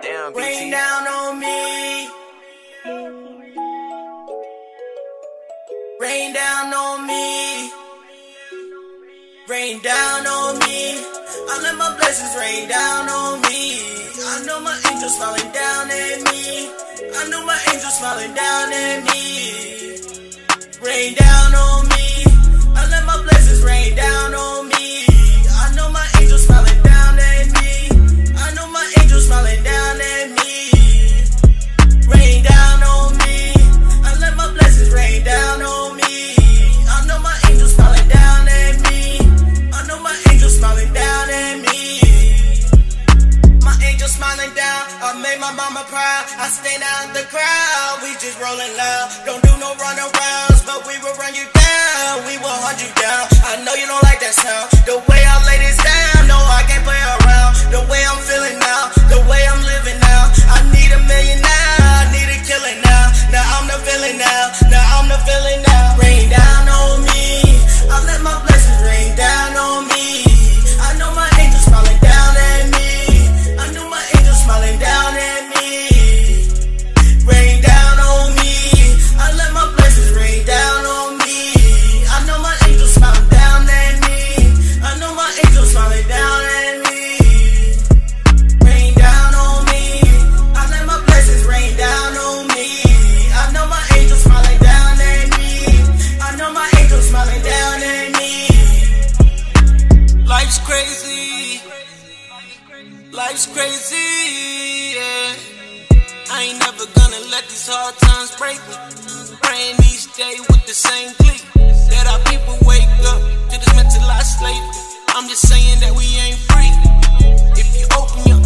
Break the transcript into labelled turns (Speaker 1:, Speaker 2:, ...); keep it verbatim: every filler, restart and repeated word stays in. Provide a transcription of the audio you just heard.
Speaker 1: Damn,
Speaker 2: rain down on me. Rain down on me. Rain down on me. I let my blessings rain down on me. I know my angels smiling down at me. I know my angels smiling down at me. Rain down on me. I let my blessings rain down on me. I know my angels smiling down at me. I know my angels smiling down at me. Rain down on me. I let my blessings rain down on me. I know my angels smiling down at me. I know my angels smiling down at me. My angels smiling down. I made my mama proud. I stand out the crowd. We just rolling loud. Don't do no runarounds, but we will run you down. We will hunt you down. I know you don't like that sound. The way I lay this down, no, I can't play around. The way I'm feeling now, the way I'm living now. I need a million now. I need a killing now. Now I'm the villain now. Now I'm the villain now. Rain down on me. I let my blessings rain down on me. I know my angels smiling down at me. I know my angels smiling down at me. Rain down on me. I let my blessings rain down on me. I know my angels smiling down at me. I know my angels smiling down at me. Rain down on me. I let my blessings rain down on me. I know my angels smiling down at me. I know my angels smiling down at me. Life's crazy. Life's crazy, yeah. I ain't never gonna let these hard times break me. Praying each day with the same clique. That our people wake up to this mentalized slavery. I'm just saying that we ain't free. If you open your